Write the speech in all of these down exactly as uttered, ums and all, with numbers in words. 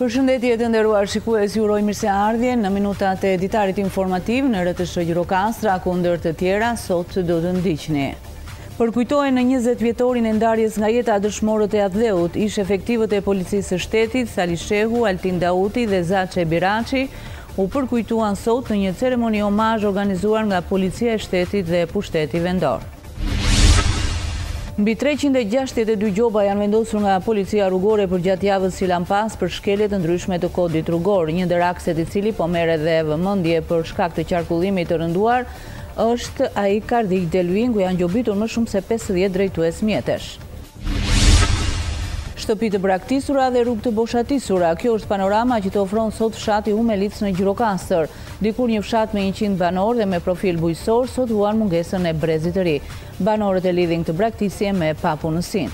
Përshëndetje të nderuar shikues, ju uroj mirëseardhje në minutat e editarit informativ në R T S Gjirokastra, kundër të tjera sot do të ndiqni. Përkujtohen në njëzet vjetorin e ndarjes nga jeta dëshmorët e Atdheut, ish efektivët e policisë së shtetit, Sali Shehu, Altin Dauti dhe Zaçe Biraçi, u përkujtuan sot në një ceremoni omazh organizuar nga Policia e Shtetit dhe Pushteti Vendor. Mbi treqind e gjashtëdhjetë e dy gjoba janë vendosur nga Policia Rrugore për gjatë javës sillapas për shkelje të ndryshme të kodit rrugor. Një ndër akset i cili po merret dhe vëmendje për shkak të qarkullimit të rënduar është ai Kardik Delvin, ku janë gjobitur më shumë se pesëdhjetë drejtues mjetesh. Shtëpi të braktisura dhe rrugë të boshatisura. Kjo është panorama që të ofron sot fshati Umelic në Gjirokastër. Dikur një fshat me njëqind banor dhe me profil bujësor, sot vuan mungesën e brezit të ri. Banorët e lidhin këtë braktisje me papunësinë.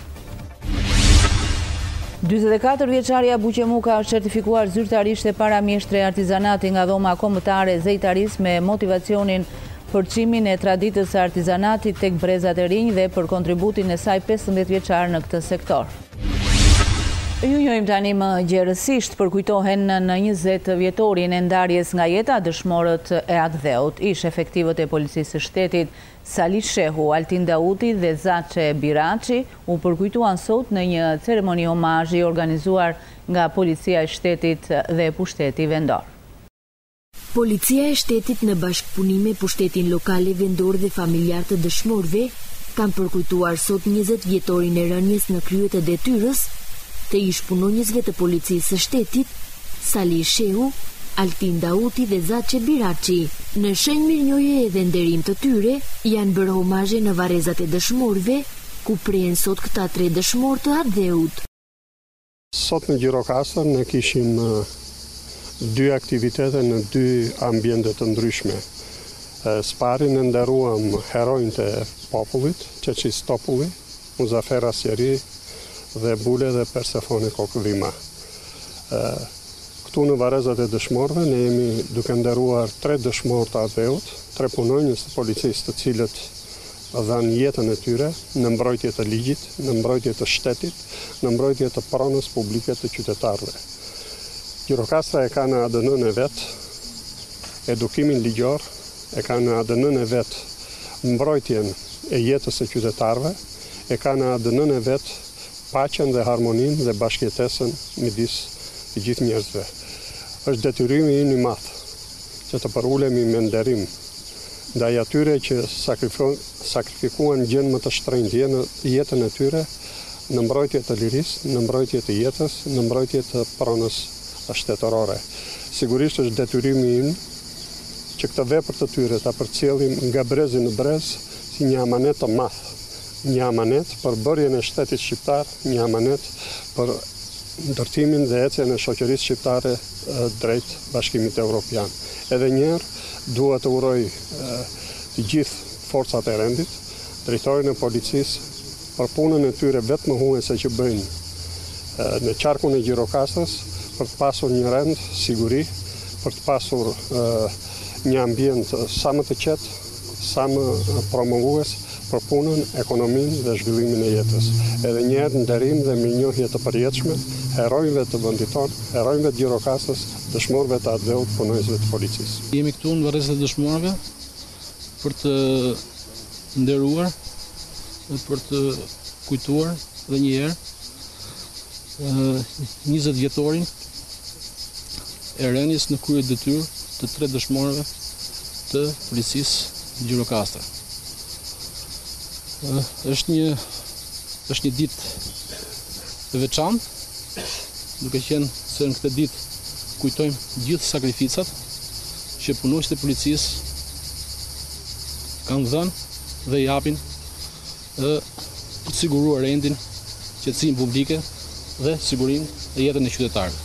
dyzet e katër vjeçaria Buqemuka është certifikuar zyrtarisht e para mjeshtre artizanati nga dhoma kombëtare Zejtaris me motivacionin për çmimin e traditës së artizanatit tek brezat e rinj dhe për kontributin e saj pesëmbëdhjetë vjeçar në këtë sektor. Ju njohim tani më gjerësisht, përkujtohen në njëzet vjetorin e ndarjes nga jeta dëshmorët e Atdheut, ish efektivët e policisë së shtetit, Sali Shehu, Altin Dauti dhe Zaçe Biraçi, u përkujtuan sot në një ceremoni omazhi organizuar nga Policia e Shtetit dhe Pushteti Vendor. Policia e Shtetit në bashkëpunim me Pushtetin Lokal Vendor dhe familjar të dëshmorëve kanë përkujtuar sot njëzet vjetorin e rënies në krye të detyrës të ish punonjësve të policisë së shtetit, Sali Shehu, Altin Dauti dhe Zaçe Biraçi. Në shenjë mirënjohje dhe nderim të tyre, janë bërë omazhe në varrezat e dëshmorëve, ku prehen sot këta tre dëshmorë të Atdheut. Sot në Gjirokastër ne kishim dy aktivitete në dy ambiente të ndryshme. Sparin e nderuam herojnë të popullit, Çeçistopulli, Muzafer Asjeri dhe Bule dhe Persefone Kokëdhima. Këtu në varrezat e dëshmorëve ne jemi duke nderuar tre dëshmorë të Atdheut, tre punonjës të policisë të cilët dhanë jetën e tyre në mbrojtje të ligjit, në mbrojtje të shtetit, në mbrojtje të pronës publike të qytetarëve. Gjirokastra e ka në A D N-n e vet edukimin ligjor, e ka në A D N-n e vet mbrojtjen e jetës së qytetarëve, e ka në A D N-n e vet paqen dhe harmoninë dhe bashkëjetesën midis të gjithë njerëzve. Është detyrimi ynë i madh që të përulemi me nderim ndaj atyre që sakrifikuan gjën më të shtrenjtë jetën e tyre në mbrojtje të lirisë, në mbrojtje të jetës, në mbrojtje të pronës shtetërore. Sigurisht është detyrimi ynë që këtë vepër të tyre ta përcjellim nga brezi në brez si një amanet të madh. Një amanet për bërjen e shtetit shqiptar, një amanet për ndërtimin dhe ecjen e shoqërisë shqiptare drejt Bashkimit Evropian. Edhe njëherë dua të uroj të gjithë forcat e rendit, drejtorin e policisë për punën e tyre vetëm huese që bëjnë në qarkun e Gjirokastrës për të pasur një rend siguri, për të pasur një ambient sa më të qetë, sa më promovues për punën, ekonominë dhe zhvillimin e jetës. Edhe njëherë nderim dhe mirënjohje të përjetshme herojëve të vendit tonë, herojëve të Gjirokastrës, dëshmorëve të Atdheut, punonjësve të policisë. Jemi këtu në varrezat e dëshmorëve për të nderuar dhe për të kujtuar edhe një herë njëzet vjetorin e rënies në krye detyrë të tre dëshmorëve të policisë Gjirokastra. është një është një ditë e veçantë, duke qenë se në këtë ditë kujtojmë gjithë sakrificat që punonjësit e policisë kanë dhënë dhe japin për të siguruar rendin, qetësinë publike dhe sigurinë e jetën e qytetarëve.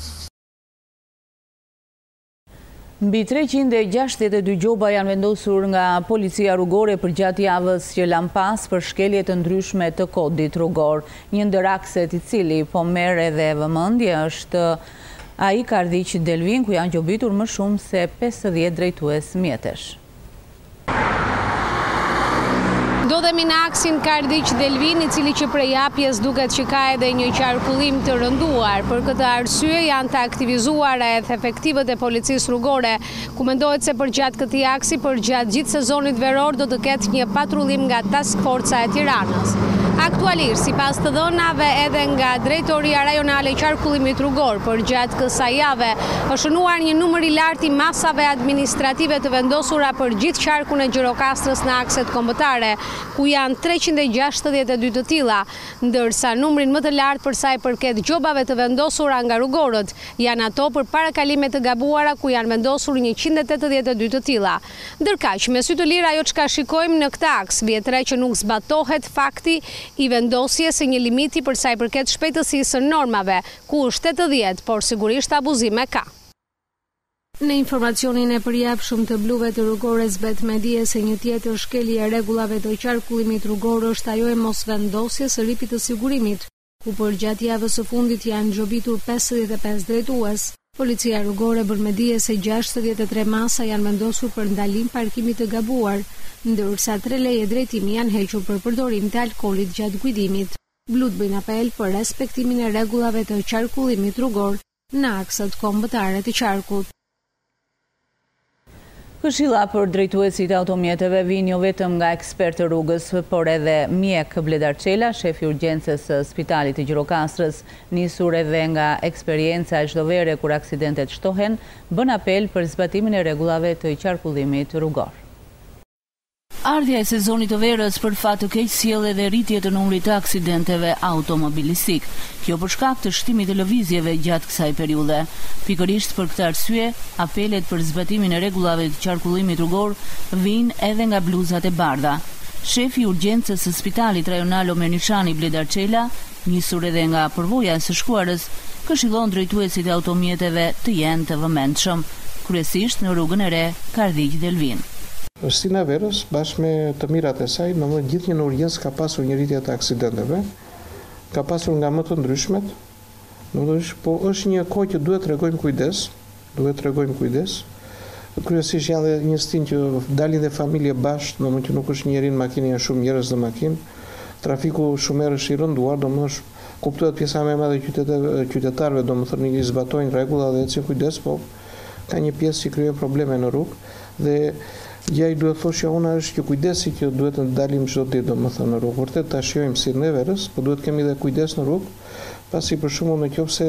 Mbi treqind e gjashtëdhjetë e dy gjoba janë vendosur nga Policia Rrugore për gjatë javës që lan pas për shkelje të ndryshme të kodit rrugor. Një ndër akset i cili po merr edhe vëmendje është ai Kardik Delvin, ku janë gjobitur më shumë se pesëdhjetë drejtues mjetesh. Do Ndodhemi në aksin Kardiq Delvin, i cili që prej hapjes duket që ka edhe një qarkullim të rënduar. Për këtë arsye janë të aktivizuar edhe efektivët e policisë rrugore, ku mendohet se për gjatë këtij aksi, për gjatë gjithë sezonit veror do të ketë një patrullim nga Task Forca e Tiranës. Aktualisht, sipas të dhënave edhe nga Drejtoria Rajonale e Qarkullimit Rrugor, për gjatë kësaj jave është shënuar një numër i lartë i masave administrative të vendosura për gjithë qarkun e Gjirokastrës në akset kombëtare, ku janë treqind e gjashtëdhjetë e dy të tilla, ndërsa numrin më të lartë për sa i përket gjobave të vendosura nga rrugorët janë ato për parakalime të gabuara, ku janë vendosur njëqind e tetëdhjetë e dy të tilla. Ndërkaq, me sy të lirë ajo çka shikojmë në këtë aks, vjetre që nuk zbatohet fakti i vendosjes e një limiti për sa i përket shpejtësisë së normave, ku është tetëdhjetë, por sigurisht abuzime ka. Në informacionin e përjapshëm të bluve të rrugores bet me dije se një tjetër shkelje e rregullave të qarkullimit rrugor është ajo e mosvendosjes së ripit të sigurimit, ku për gjatë javës së fundit janë gjobitur pesëdhjetë e pesë drejtues. Policia rrugore bën me dije se gjashtëdhjetë e tre masa janë vendosur për ndalim parkimit të gabuar, ndërsa tre leje drejtimi janë hequr për përdorim të alkoolit gjatë guidimit. Blut bëjnë apel për respektimin e rregullave të qarkullimit rrugor në akset kombëtare të qarkut. Këshilla për drejtuesit e automjeteve vijnë jo vetëm nga ekspertë rrugës, por edhe mjek Bledar Çela, shefi urgjencës së Spitalit të Gjirokastrës, nisur edhe nga eksperienca e çdo vere kur aksidentet shtohen, bën apel për zbatimin e rregullave të qarkullimit rrugor. Ardhja e sezonit të verës për fat të keq sjell edhe rritje të numrit të aksidenteve automobilistik. Kjo për shkak të shtimit të lëvizjeve gjatë kësaj periudhe. Pikërisht për këtë arsye, apelet për zbatimin e rregullave të qarkullimit rrugor vijnë edhe nga bluzat e bardha. Shefi i urgjencës së Spitalit Rajonal Omer Nishani Bledar Çela, nisur edhe nga përvoja e së shkuarës, këshillon drejtuesit e automjeteve të jenë të vëmendshëm, kryesisht në rrugën e re Kardiq Delvin. Stina verës, bashkë me të mirat e saj, në më gjithë një në urgjens ka pasur një rritje të aksidenteve, ka pasur nga më të ndryshmet, po është një kohë që duhet të regojmë kujdes, duhet të regojmë kujdes, kryesisht janë dhe një stin që dalin dhe familje bashkë, në më që nuk është njerin makinë, janë shumë njerëz në makinë, trafiku shumer është i rënduar, do më është kuptuat pjesa me madhe qytetarve, do më thërë një zbatojnë regula dhe ecin kujdes, po ka një pjesë që kryen probleme në rrugë, dhe ja i duhet thoshja una është që kujdesi që duhet të dalim çdo ditë, domethënë në rrugë. Vërtet ta shijojmë si në verës, po duhet kemi edhe kujdes në rrugë, pasi për shembull nëse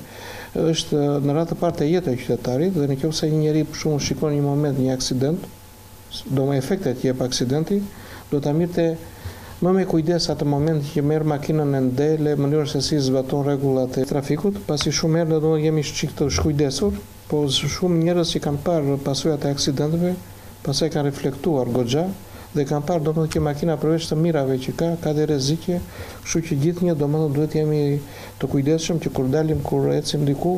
është në radhë të parë të jetës e qytetarit dhe nëse një njeri për shembull shikon një moment një aksident, do më efektet që jep aksidenti, do ta mirte më me kujdes atë moment që merr makinën e ndele, mënyrën se si zbaton rregullat e trafikut, pasi shumë herë do jemi çik të shkujdesur, po shumë njerëz që kanë parë pasojat e aksidenteve pastaj kanë reflektuar goxha dhe kanë parë domethënë që makina përveç të mirave që ka, ka dhe rrezikje, kështu që gjithnjë domethënë duhet jemi të kujdesshëm që kur dalim, kur ecim diku,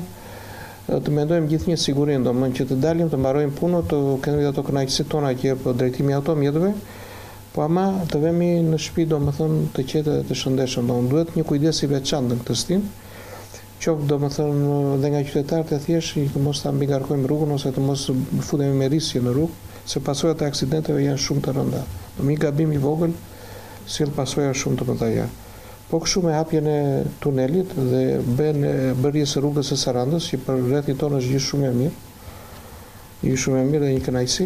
të mendojmë gjithnjë sigurinë, domethënë që të dalim, të mbarojmë punën, të kemi ato kënaqësitë tona që jep drejtimi i automjeteve, po ama të vemi në shtëpi domethënë të qetë dhe të shëndetshëm, domethënë duhet një kujdes i veçantë në këtë stin. Qoftë domethënë dhe nga qytetarët e thjeshtë të mos ta mbigarkojmë rrugën ose të mos futemi me rrisje në rrugë, se pasojat e aksidenteve janë shumë të rënda. Në një gabim i vogël sjell pasoja shumë të mëdha. Po kështu me hapjen e tunelit dhe bën bërjes së rrugës së Sarandës, që për rrethin tonë është gjithë shumë e mirë. Gjithë shumë e mirë dhe një kënaqësi.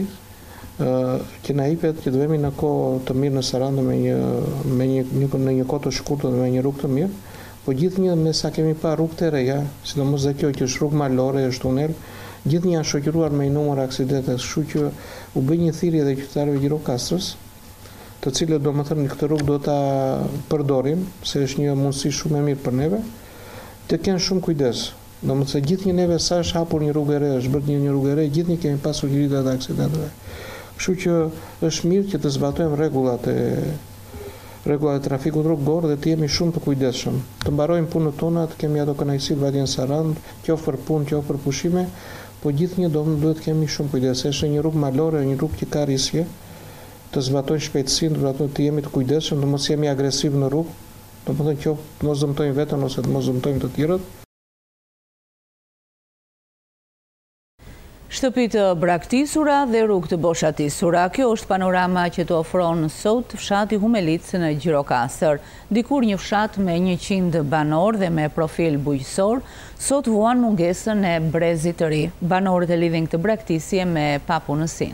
ë që na jepet që të vemi në kohë të mirë në Sarandë me një me një, një në një kohë të shkurtër dhe me një rrugë të mirë, po gjithnjë me sa kemi pa rrugë të reja, sidomos dhe kjo që është rrugë malore, është tunel, gjithnjë janë shoqëruar me një numër aksidente, kështu që u bë një thirrje dhe qytetarëve Gjirokastrës, të cilët domethënë këtë rrugë do ta përdorim, se është një mundësi shumë e mirë për neve, të kenë shumë kujdes. Domethënë gjithnjë neve sa është hapur një rrugë e re, është bërë një, një rrugë e re, gjithnjë kemi pasur rritje të aksidenteve. Kështu që është mirë që të zbatojmë rregullat e rregullat e trafikut rrugor dhe të jemi shumë të kujdesshëm. Të mbarojmë punën tona, të kemi ato kënaqësi vajtën Sarand, qoftë për punë, qoftë për pushime, po gjithnjë do duhet kemi shumë kujdes. Është një rrugë malore, një rrugë që ka rrisje, të zbatojmë shpejtësinë, do të jemi të kujdesshëm, të mos jemi agresiv në rrugë, domethënë qoftë të mos dëmtojmë veten ose të mos dëmtojmë të tjerët. Shtëpi të braktisura dhe rrugë të boshatisura. Kjo është panorama që të ofron sot fshati Humelit në Gjirokastër. Dikur një fshat me njëqind banor dhe me profil bujqësor, sot vuan mungesën e brezit të ri. Banorët e lidhin këtë braktisje me papunësi.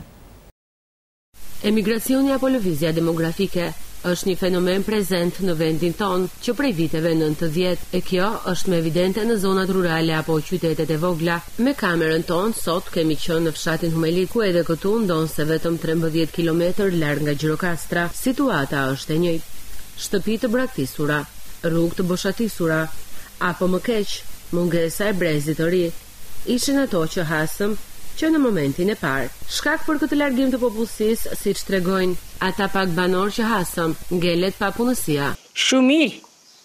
Emigracioni apo lëvizja demografike është një fenomen prezent në vendin tonë që prej viteve nëntëdhjetë, e kjo është më evidente në zonat rurale apo qytetet e vogla. Me kamerën tonë sot kemi qenë në fshatin Humelit, ku edhe këtu ndonë se vetëm trembëdhjetë kilometër larg nga Gjirokastra. Situata është e njëjtë. Shtëpi të braktisura, rrugë të boshatisura, apo më keq, mungesa e brezit të ri, ishin ato që hasëm që në momentin e parë. Shkak për këtë largim të popullsisë, siç tregojnë ata pak banor që hasëm, ngelet papunësia. Shumë mirë.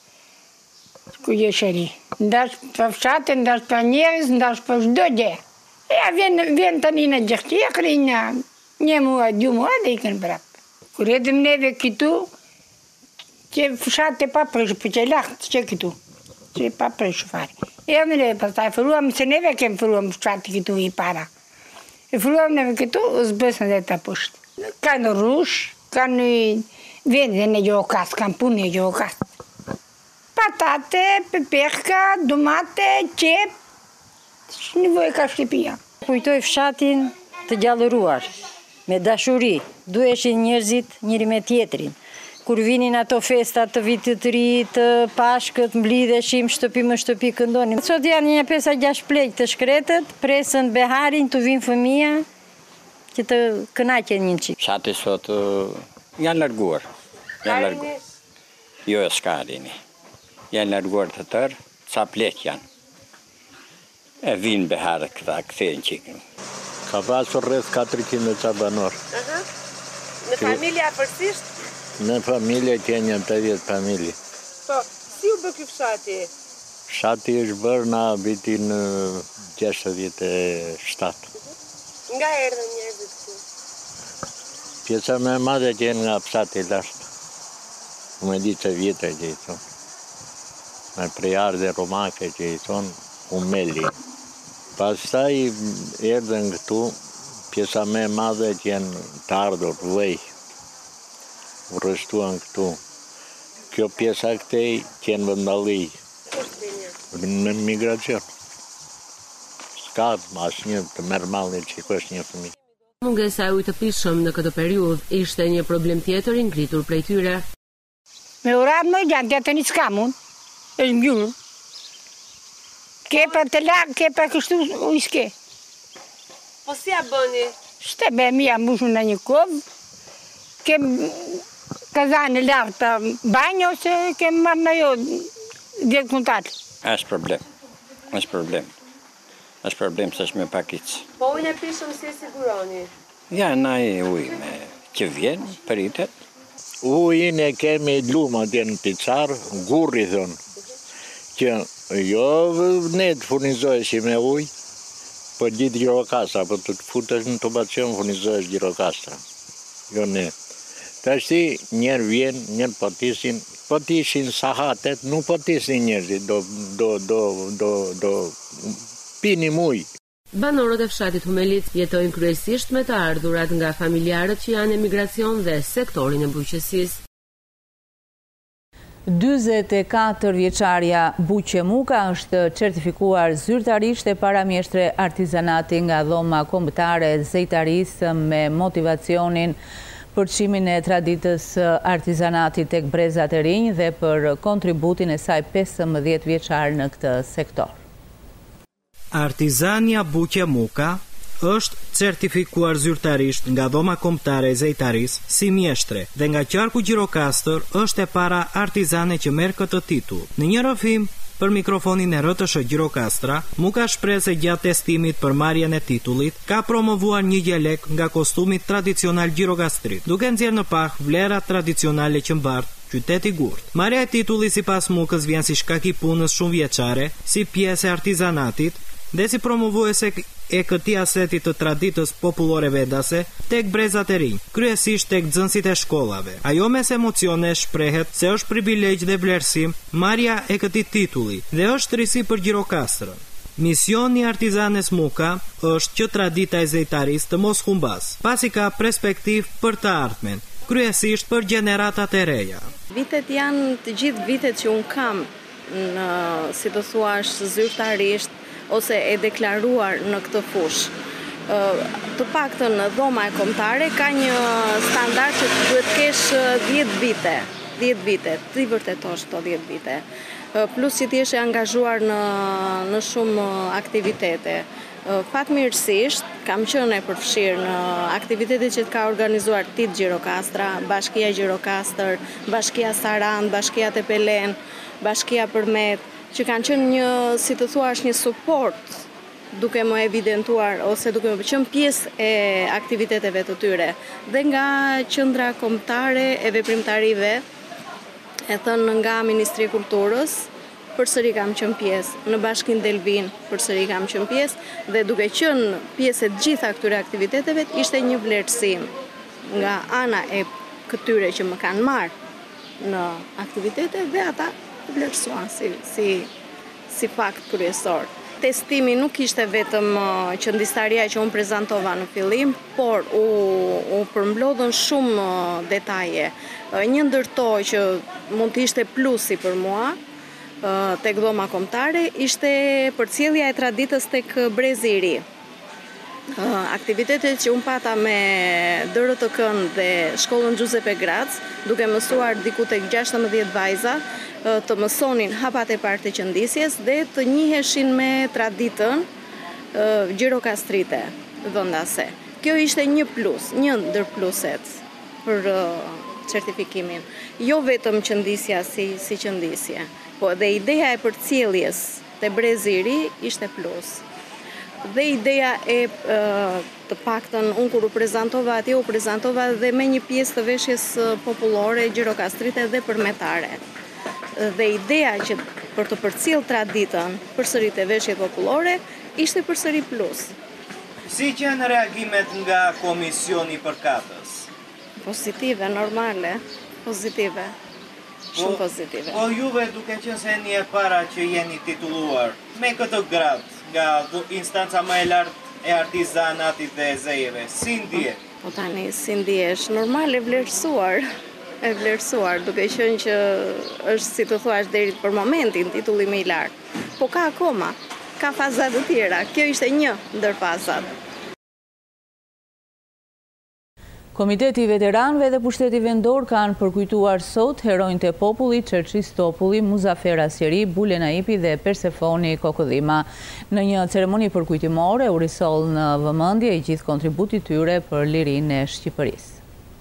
Ku je shëri? Ndash për fshatë, ndash për njerëz, ndash për çdo gjë. E vjen vjen tani në gjëqi, krinë një muaj, dy muaj dhe ikën prap. Kur edhëm neve këtu, që fshatë pa prish, për që lart që këtu. Që pa prish fare. E në neve pastaj filluam se neve kem filluam fshati këtu i para. E filluam neve këtu, zbesën dhe të poshtë. Kanë rrush, kanë vende në Gjirokastë, kanë punë në Gjirokastë. Patate, peperka, domate, qep, nevojë ka shtëpia. Kujtoj fshatin të gjallëruar, me dashuri, duheshin njerëzit njëri me tjetrin. Kur vinin ato festat të vitit të ri, të Pashkët, mblidheshim shtëpi më shtëpi këndonim. Sot janë një pesa gjashtë pleq të shkretët, presën beharin të vinë fëmia, që të kënaqen një qik. Fshati sot janë larguar. Janë larguar. Jo e s'ka rini. Janë larguar të tërë, ca pleq janë. E vinë beharë këta, këthejnë qikën. Ka pasur rreth katërqind ca banor. Në familje apërsisht? Në familje kemi pesëdhjetë familje. Po, si u bë ky fshati? Fshati është bërë në vitin gjashtëdhjetë e shtatë. Nga erdhën njerëzit këtu? Pjesa më e madhe qenë nga fshati lashtë. Më di që vjetë që i thonë. Me prejardhe romake që i thonë Humeli. Pastaj erdhën këtu, pjesa më e madhe qenë të ardhur vëj. Rështuan këtu. Kjo pjesa këtej qenë vëndalij. Në migracion. Ska asë një të merë malin që i kësh një fëmi. Mungesa e ujë të pishëm në këtë periudhë ishte një problem tjetër i ngritur prej tyre. Me urar më gjatë, gjatë një s'ka mund, është mbyllur. Kepa të lakë, kepa kështu ujë s'ke. Po si a bëni? Shte be mi a mbushun në një kovë, kem kazane lartë të banjo, ose kem marrë në jo djetë kuntatë. Është problem, është problem. është problem se është me pakicë. Po ujnë e pishëm si e siguroni? Ja, na e ujë me që vjen, pritet. Ujin e kemi lumë atje në picar, gurri thonë, që jo ne të furnizoheshi me ujë, po gjithë Gjirokastra, po të të futesh në tubacion furnizohesh Gjirokastra. Jo ne. Të ashti njerë vjen, njerë potisin, potisin sahatet, nuk potisin njerëzit, do, do, do, do, do pini ujë. Banorët e fshatit Humelit jetojnë kryesisht me të ardhurat nga familjarët që janë emigracion dhe sektorin e bujqësisë. dyzet e katër vjeçarja Buqe Muka është certifikuar zyrtarisht e paramjeshtre artizanati nga dhoma kombëtare e zejtarisë me motivacionin për çmimin e traditës artizanatit tek brezat e rinj dhe për kontributin e saj pesëmbëdhjetë vjeçar në këtë sektor. Artizania Buqe Muka është certifikuar zyrtarisht nga dhoma kombëtare e zejtarisë si mjeshtre dhe nga qarku Gjirokastër është e para artizane që merr këtë titull. Në një rrëfim për mikrofonin e R T S H Gjirokastra, Muka shpreh se gjatë testimit për marrjen e titullit ka promovuar një gjelek nga kostumit tradicional gjirokastrit, duke nxjerrë në pah vlerat tradicionale që mbart qyteti Gurt. Marrja e titullit sipas Mukës vjen si shkak i punës shumë vjeçare, si pjesë e artizanatit dhe si promovuese e këtij aseti të traditës popullore vendase tek brezat e rinj, kryesisht tek nxënësit e shkollave. Ajo mes emocione shprehet se është privilegj dhe vlerësim marrja e këtij titulli dhe është risi për Gjirokastrën. Misioni i artizanes Muka është që tradita e zejtarisë të mos humbas, pasi ka perspektiv për të ardhmen, kryesisht për gjeneratat e reja. Vitet janë të gjithë vitet që unë kam në, si të thuash, zyrtarisht ose e deklaruar në këtë fushë. Të paktën në dhoma e kombëtare ka një standard që duhet kesh dhjetë vite, dhjetë vite, ti vërtetosh këto dhjetë vite. Plus që ti je angazhuar në në shumë aktivitete. Fatmirësisht kam qenë e përfshirë në aktivitetet që ka organizuar Tit Gjirokastra, Bashkia Gjirokastër, Bashkia Sarand, Bashkia Tepelen, Bashkia Përmet, që kanë qenë një, si të thuash, një suport duke më evidentuar ose duke më qenë pjesë e aktiviteteve të tyre. Dhe nga qendra kombëtare e veprimtarive, e thënë nga Ministria e Kulturës, përsëri kam qenë pjesë, në Bashkinë Delvin përsëri kam qenë pjesë dhe duke qenë pjesë e të gjitha këtyre aktiviteteve, ishte një vlerësim nga ana e këtyre që më kanë marrë në aktivitete dhe ata vlerësuan si si si fakt kryesor. Testimi nuk ishte vetëm qëndistarja që unë prezentova në fillim, por u, u përmblodhën shumë detaje. Një ndërto që mund të ishte plusi për mua, tek dhoma kombëtare, ishte përcjellja e traditës tek Brezi i Ri. Aktivitetet që unë pata me D R T K-n dhe shkollën Giuseppe Graz, duke mësuar diku tek gjashtëmbëdhjetë vajza, të mësonin hapat e parë të qëndisjes dhe të njiheshin me traditën gjirokastrite vendase. Kjo ishte një plus, një ndër pluset për certifikimin. Jo vetëm qëndisja si, si qëndisje, po dhe ideja e përcjelljes te Brezi i Ri ishte plus. Dhe ideja e të paktën unë kur u prezantova atje, u prezantova dhe me një pjesë të veshjes popullore, gjirokastrite dhe përmetare. Dhe ideja që për të përcjell traditën përsëri të veshjet popullore ishte përsëri plus. Si janë reagimet nga komisioni përkatës? Pozitive, normale, pozitive. Shumë pozitive. Po juve duke qenë se jeni e para që jeni titulluar me këtë grad nga instanca më e lartë e artizanatit dhe zejeve, si ndjesh? Po tani, si ndjesh, normal e vlerësuar, e vlerësuar, duke qenë që është, si të thuash, deri për momentin titulli më i lartë. Po ka akoma, ka fazat të tjera, kjo ishte një ndër fazat. Komiteti i Veteranëve dhe Pushteti Vendor kanë përkujtuar sot heronjtë e popullit Çerçis Topulli, Muzafer Asjeri, Bule Naipi dhe Persefoni Kokodhima. Në një ceremoni përkujtimore u risoll në vëmendje i gjithë kontributit tyre për lirinë e Shqipërisë.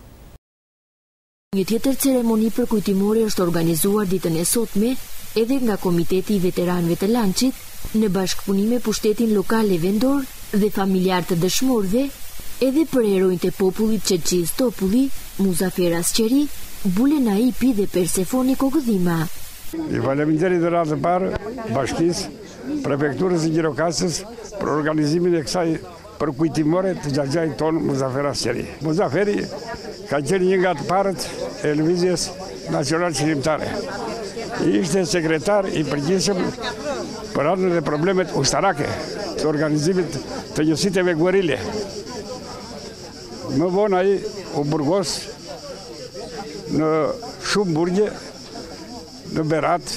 Një tjetër ceremoni përkujtimore është organizuar ditën e sotme edhe nga Komiteti i Veteranëve të Lançit në bashkëpunim me Pushtetin Lokal e Vendor dhe familjar të dëshmorëve, edhe për heronjtë e popullit Çerçis Topulli, Muzafer Asjeri, Bule Naipi dhe Persefoni Kokodhima. I faleminderit dhe radhë parë bashkisë, prefekturës e Gjirokastës për organizimin e kësaj përkujtimore të xhaxhait ton Muzafer Asjeri. Muzaferi ka qenë një nga të parët e lëvizjes nacional qëllimtare. Ishte sekretar i përgjithshëm për anën e problemet ustarake të organizimit të njësiteve guerile. Më vonë ai u burgos në shumë burgje, në Berat,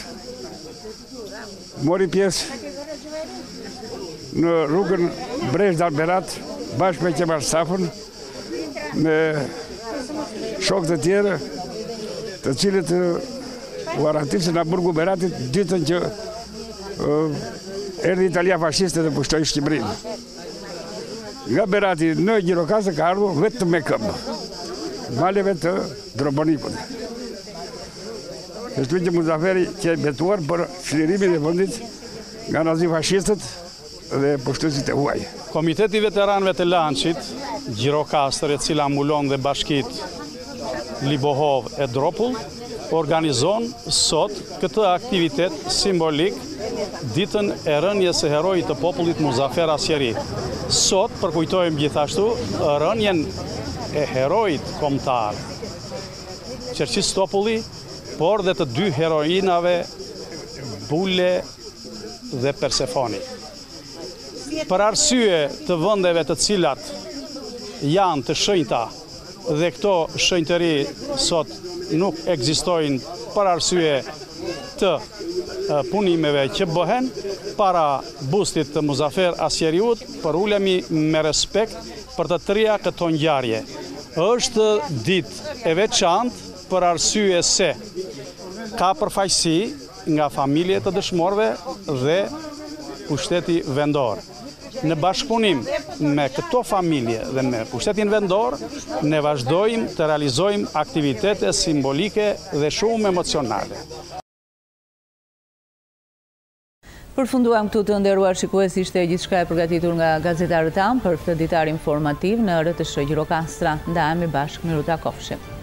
mori pjesë në rrugën Brezhdal Berat, bashkë me Qemal Stafën, me shokë të tjerë, të cilët u aratisin në burgu Beratit ditën që erdhi Italia fashiste dhe pushtoi Shqipërinë. Nga Berati në Gjirokastë ka ardhur vetëm me këmbë, maleve të Droboniput. Kështu që Muzaferi që e betuar për çlirimin e vendit nga nazifashistët dhe pushtesit e huaj. Komiteti i Veteranëve të Lançit, Gjirokastër, e cila mbulon dhe bashkitë Libohov e Dropull, organizon sot këtë aktivitet simbolik ditën e rënjes së heroit të popullit Muzafer Asjeri. Sot përkujtojmë gjithashtu rënjen e heroit kombëtar Çerçis Topulli, por dhe të dy heroinave Bule dhe Persefoni. për arsye të vendeve të cilat janë të shenjta dhe këto shenjtëri sot nuk ekzistojnë për arsye të punimeve që bëhen para bustit të Muzafer Asjeriut, për ulemi me respekt për të trija këto ngjarje. Është ditë e veçantë për arsye se ka përfaqësi nga familje të dëshmorëve dhe pushteti vendor. Në bashkëpunim me këto familje dhe me pushtetin vendor, ne vazhdojmë të realizojmë aktivitete simbolike dhe shumë emocionale. Përfunduam këtu të nderuar shikues, ishte gjithçka e përgatitur nga gazetarët tanë për këtë ditar informativ në R T S Gjirokastra. Ndahemi bashkë, miru takofshim.